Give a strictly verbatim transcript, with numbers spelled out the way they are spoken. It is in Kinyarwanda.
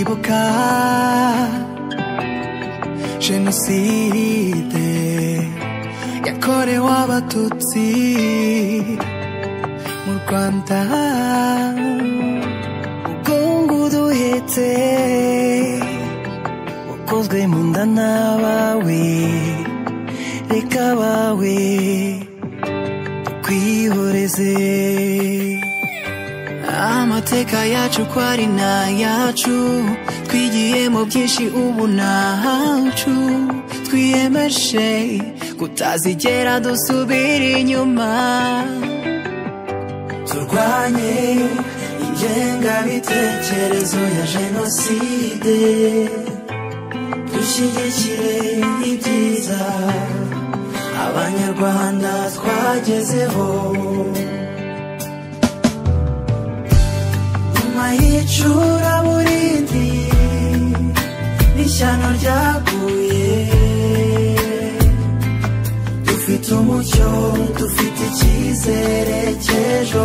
kwibuka Genocide yakorewe abatutsi mu Rwanda. Ubwongo duhetse wakozwe mu nda n'abawe, reka bawe kwihoreze. Amateka yacu ko ari n'ayacu, twigiyemo byinshi ubu ntacu. Twiyemeje kutazigera dusubira inyuma, turwanye ingengabitekerezo ya Genocide, dushyigikire ibyiza Abanyarwanda twagezeho. Nyuma y'icuraburindi n'ishyano ryaguye, dufite umucyo, dufite icyizere cy'ejo